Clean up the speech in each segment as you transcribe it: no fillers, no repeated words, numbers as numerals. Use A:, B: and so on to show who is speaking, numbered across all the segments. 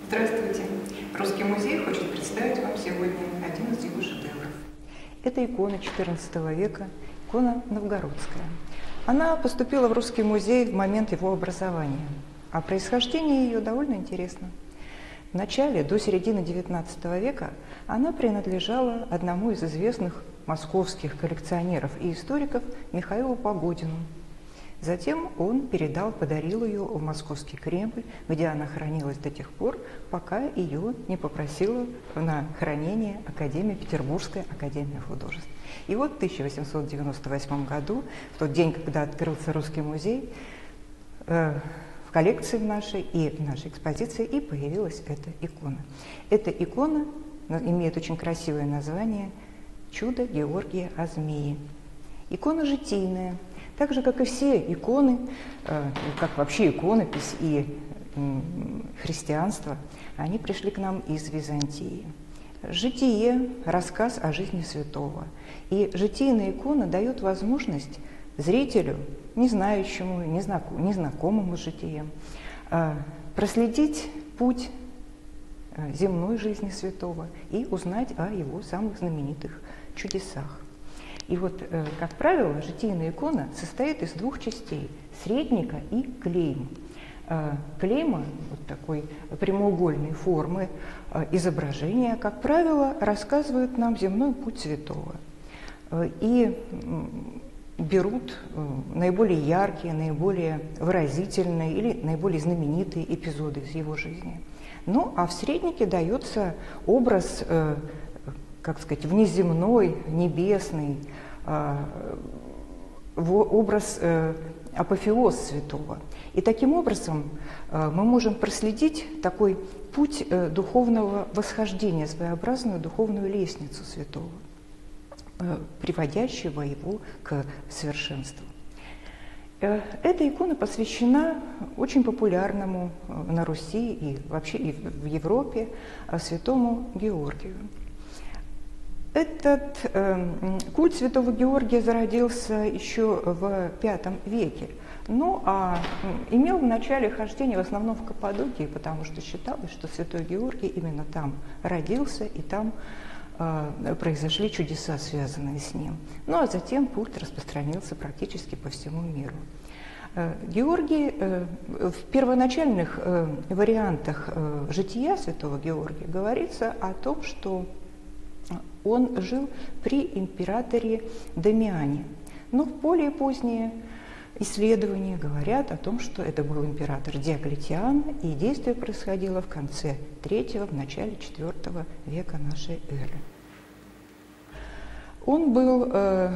A: Здравствуйте! Русский музей хочет представить вам сегодня один из его шедевров. Это икона XIV века, икона новгородская. Она поступила в Русский музей в момент его образования, а происхождение ее довольно интересно. В начале, до середины XIX века, она принадлежала одному из известных московских коллекционеров и историков Михаилу Погодину. Затем он подарил ее в Московский Кремль, где она хранилась до тех пор, пока ее не попросила на хранение Петербургская академия художеств. И вот в 1898 году, в тот день, когда открылся Русский музей, в коллекции нашей и в нашей экспозиции и появилась эта икона. Эта икона имеет очень красивое название «Чудо Георгия о змее». Икона житийная. Так же, как и все иконы, как вообще иконопись и христианство, они пришли к нам из Византии. Житие – рассказ о жизни святого. И житийная икона дает возможность зрителю, не знающему, незнакомому с житием, проследить путь земной жизни святого и узнать о его самых знаменитых чудесах. И вот, как правило, житийная икона состоит из двух частей – средника и клейм. Клейма, вот такой прямоугольной формы изображения, как правило, рассказывают нам земной путь святого и берут наиболее яркие, наиболее выразительные или наиболее знаменитые эпизоды из его жизни. Ну, а в среднике дается образ, как сказать, внеземной, небесный, образ апофеоз святого. И таким образом мы можем проследить такой путь духовного восхождения, своеобразную духовную лестницу святого, приводящего его к совершенству. Эта икона посвящена очень популярному на Руси и вообще и в Европе святому Георгию. Этот культ святого Георгия зародился еще в V веке, имел в начале хождение в основном в Каппадокии, потому что считалось, что святой Георгий именно там родился и там произошли чудеса, связанные с ним. Ну а затем культ распространился практически по всему миру. Георгий, в первоначальных вариантах жития святого Георгия говорится о том, что он жил при императоре Дамиане. Но более поздние исследования говорят о том, что это был император Диоклетиан, и действие происходило в конце III, в начале IV века нашей эры. Он был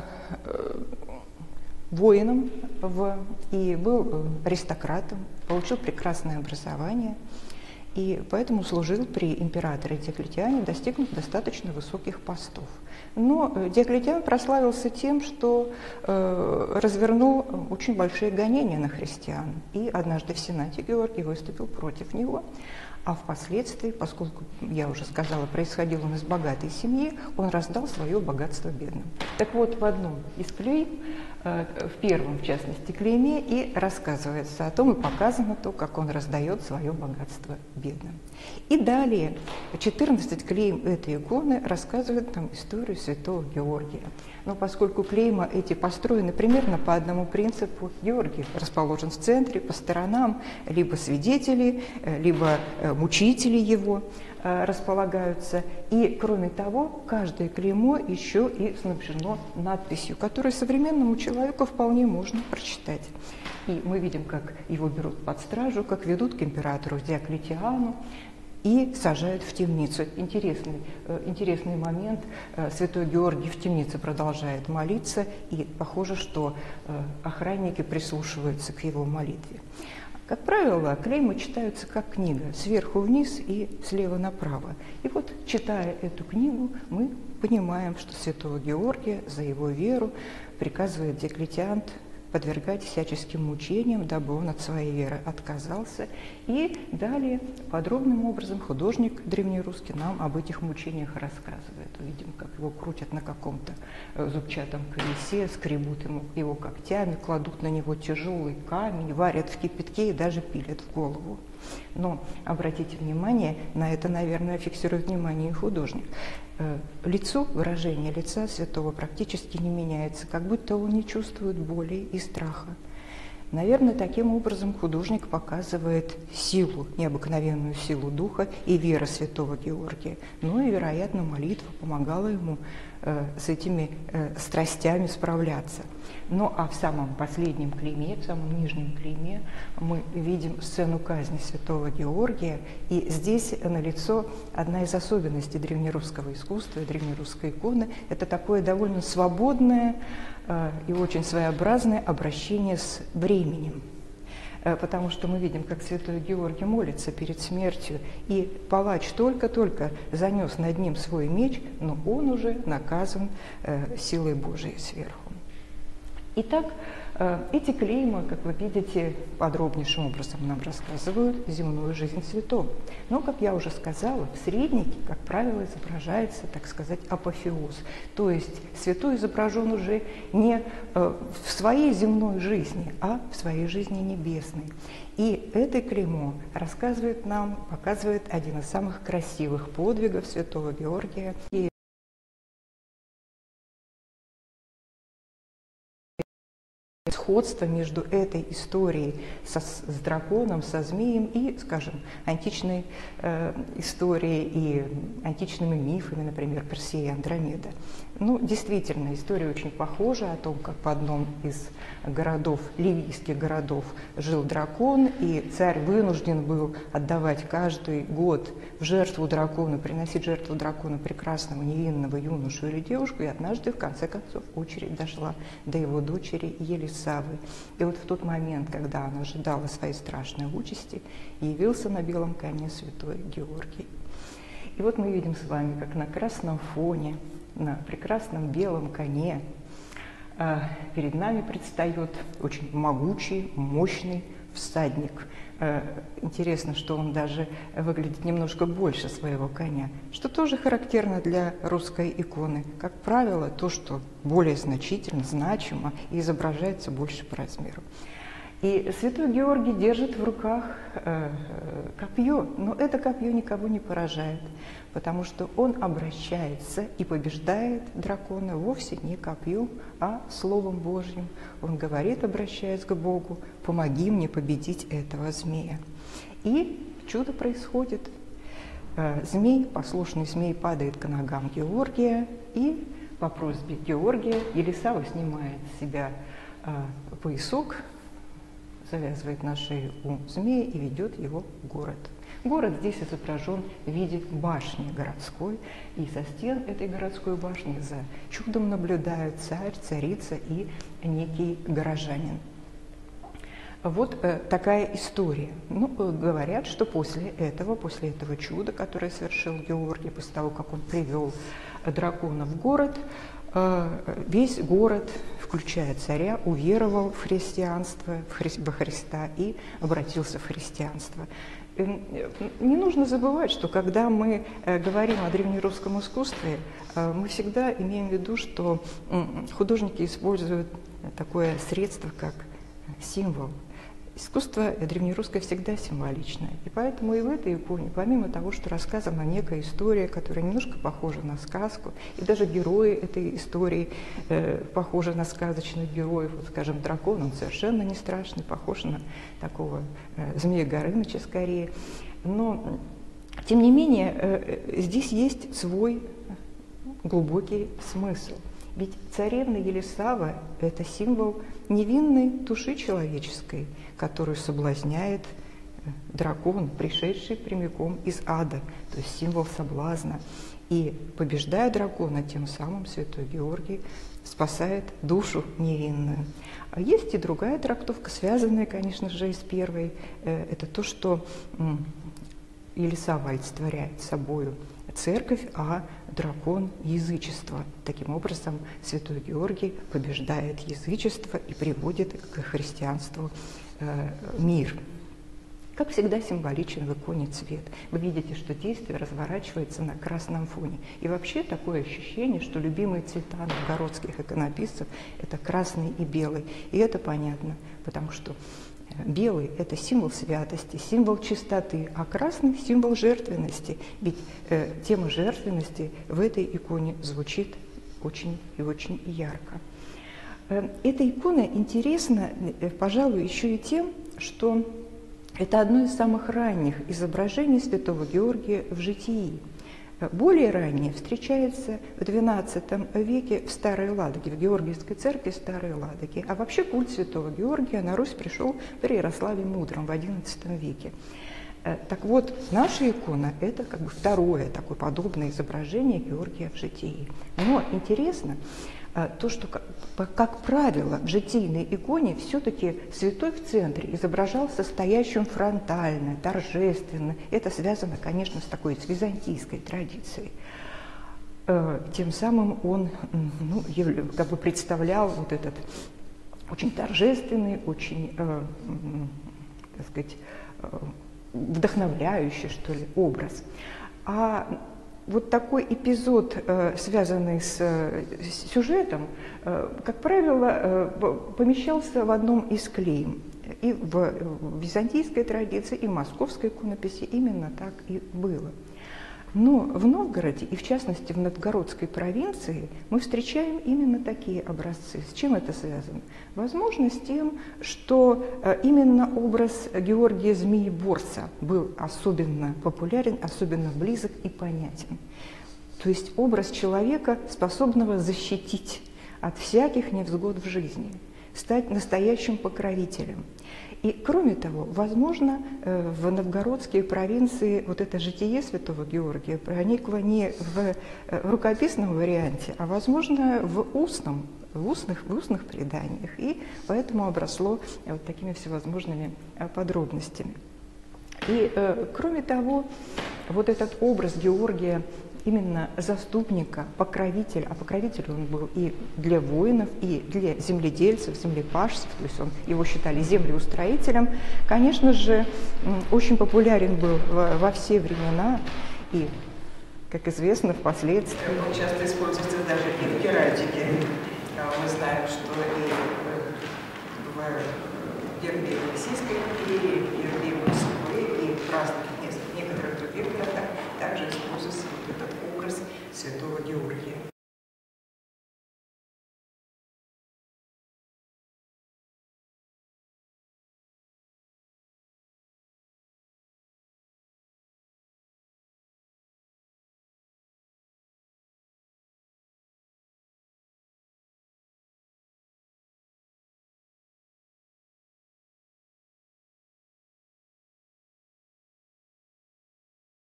A: воином и был аристократом, получил прекрасное образование, и поэтому служил при императоре Диоклетиане, достигнув достаточно высоких постов. Но Диоклетиан прославился тем, что развернул очень большие гонения на христиан. И однажды в Сенате Георгий выступил против него. А впоследствии, поскольку, я уже сказала, происходил он из богатой семьи, он раздал свое богатство бедным. Так вот, в одном из клейм, в первом, в частности, клейме, и рассказывается о том, и показано то, как он раздает свое богатство бедным. И далее 14 клейм этой иконы рассказывают нам историю святого Георгия. Но поскольку клейма эти построены примерно по одному принципу, Георгий расположен в центре, по сторонам либо свидетели, либо мучители его располагаются. И, кроме того, каждое клеймо еще и снабжено надписью, которую современному человеку вполне можно прочитать. И мы видим, как его берут под стражу, как ведут к императору Диоклетиану и сажают в темницу. Интересный момент. Святой Георгий в темнице продолжает молиться, и похоже, что охранники прислушиваются к его молитве. Как правило, клеймы читаются как книга, сверху вниз и слева направо. И вот, читая эту книгу, мы понимаем, что святого Георгия за его веру приказывает Диоклетиан подвергать всяческим мучениям, дабы он от своей веры отказался. И далее подробным образом художник древнерусский нам об этих мучениях рассказывает. Увидим, как его крутят на каком-то зубчатом колесе, скребут его когтями, кладут на него тяжелый камень, варят в кипятке и даже пилят в голову. Но обратите внимание, на это, наверное, фиксирует внимание и художник. Лицо, выражение лица святого практически не меняется, как будто он не чувствует боли и страха. Наверное, таким образом художник показывает силу, необыкновенную силу духа и веры святого Георгия. Ну и, вероятно, молитва помогала ему с этими страстями справляться. Ну а в самом последнем клейме, в самом нижнем клейме мы видим сцену казни святого Георгия. И здесь налицо одна из особенностей древнерусского искусства, древнерусской иконы. Это такое довольно свободное и очень своеобразное обращение с временем. Потому что мы видим, как святой Георгий молится перед смертью, и палач только-только занес над ним свой меч, но он уже наказан силой Божией сверху. Итак, эти клейма, как вы видите, подробнейшим образом нам рассказывают земную жизнь святого. Но, как я уже сказала, в среднике, как правило, изображается, так сказать, апофеоз. То есть святой изображен уже не в своей земной жизни, а в своей жизни небесной. И это клеймо рассказывает нам, показывает один из самых красивых подвигов святого Георгия. И сходство между этой историей с драконом, со змеем и, скажем, античной историей и античными мифами, например, Персея и Андромеда. Ну, действительно, история очень похожа о том, как в одном из городов, ливийских городов, жил дракон, и царь вынужден был отдавать каждый год в жертву дракону, приносить жертву дракону прекрасного невинного юношу или девушку, и однажды, в конце концов, очередь дошла до его дочери Елисавы. И вот в тот момент, когда она ожидала своей страшной участи, явился на белом коне святой Георгий. И вот мы видим с вами, как на красном фоне, на прекрасном белом коне перед нами предстает очень могучий, мощный всадник. Интересно, что он даже выглядит немножко больше своего коня, что тоже характерно для русской иконы. Как правило, то, что более значительно, значимо и изображается больше по размеру. И святой Георгий держит в руках копье, но это копье никого не поражает, потому что он обращается и побеждает дракона вовсе не копьем, а Словом Божьим. Он говорит, обращаясь к Богу: «Помоги мне победить этого змея». И чудо происходит. Змей, послушный змей, падает к ногам Георгия, и по просьбе Георгия Елисава снимает с себя поясок, завязывает на шею у змея и ведет его в город. Город здесь изображен в виде башни городской, и со стен этой городской башни за чудом наблюдают царь, царица и некий горожанин. Вот такая история. Ну, говорят, что после этого чуда, которое совершил Георгий, после того, как он привел дракона в город, весь город, включая царя, уверовал в христианство, во Христа и обратился в христианство. Не нужно забывать, что когда мы говорим о древнерусском искусстве, мы всегда имеем в виду, что художники используют такое средство, как символ. Искусство древнерусское всегда символичное, и поэтому и в этой иконе, помимо того, что рассказана некая история, которая немножко похожа на сказку, и даже герои этой истории похожи на сказочных героев, вот, скажем, дракон, он совершенно не страшный, похож на такого Змея Горыныча скорее, но, тем не менее, здесь есть свой глубокий смысл. Ведь царевна Елисава – это символ невинной души человеческой, которую соблазняет дракон, пришедший прямиком из ада, то есть символ соблазна. И, побеждая дракона, тем самым святой Георгий спасает душу невинную. А есть и другая трактовка, связанная, конечно же, с первой. Это то, что Елисава олицетворяет собою церковь, а дракон – язычество. Таким образом, святой Георгий побеждает язычество и приводит к христианству мир. Как всегда, символичен в иконе цвет. Вы видите, что действие разворачивается на красном фоне. И вообще такое ощущение, что любимые цвета новгородских иконописцев – это красный и белый. И это понятно, потому что белый – это символ святости, символ чистоты, а красный – символ жертвенности. Ведь тема жертвенности в этой иконе звучит очень и очень ярко. Эта икона интересна, пожалуй, еще и тем, что это одно из самых ранних изображений святого Георгия в житии. Более ранее встречается в XII веке в Старой Ладоге, в Георгиевской церкви Старой Ладоги. А вообще культ святого Георгия на Русь пришел при Ярославе Мудром в XI веке. Так вот, наша икона – это как бы второе такое подобное изображение Георгия в житии. Но интересно то, что, как правило, в житийной иконе все-таки святой в центре изображался стоящим фронтально, торжественно. Это связано, конечно, с византийской традицией. Тем самым он как бы представлял вот этот очень торжественный, очень, так сказать, вдохновляющий, что ли, образ. А вот такой эпизод, связанный с сюжетом, как правило, помещался в одном из клейм. И в византийской традиции, и в московской иконописи именно так и было. Но в Новгороде, и в частности в новгородской провинции, мы встречаем именно такие образцы. С чем это связано? Возможно, с тем, что именно образ Георгия Змееборца был особенно популярен, особенно близок и понятен. То есть образ человека, способного защитить от всяких невзгод в жизни, стать настоящим покровителем. И, кроме того, возможно, в новгородские провинции вот это житие святого Георгия проникло не в рукописном варианте, а, возможно, в устных преданиях, и поэтому обросло вот такими всевозможными подробностями. И, кроме того, вот этот образ Георгия именно заступника, покровителя, а покровитель он был и для воинов, и для земледельцев, землепашцев, то есть его считали землеустроителем, конечно же, очень популярен был во все времена, и, как известно, впоследствии.
B: Он часто используется даже и в геральдике. Мы знаем, что и в гербе Российской империи, в гербе Москвы, и в праздниках некоторых других городах также используется вот этот образ святого Георгия.